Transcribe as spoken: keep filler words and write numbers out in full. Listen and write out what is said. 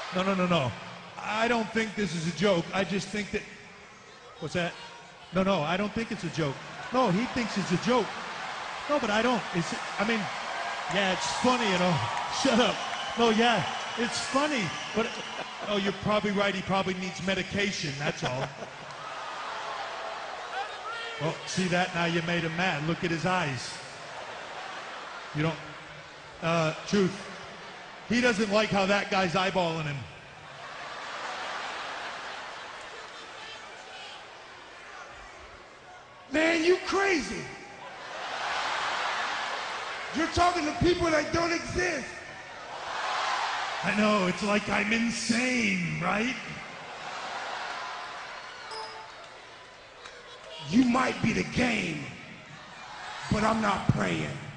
No, no, no, no. I don't think this is a joke. I just think that... What's that? No, no, I don't think it's a joke. No, he thinks it's a joke. No, but I don't. It's, I mean, yeah, it's funny, you know. Shut up. No, yeah, it's funny. But, oh, you're probably right. He probably needs medication, that's all. Oh, see that? Now you made him mad. Look at his eyes. You don't... Uh, truth. He doesn't like how that guy's eyeballing him. Man, you crazy. You're talking to people that don't exist. I know, it's like I'm insane, right? You might be the game, but I'm not praying.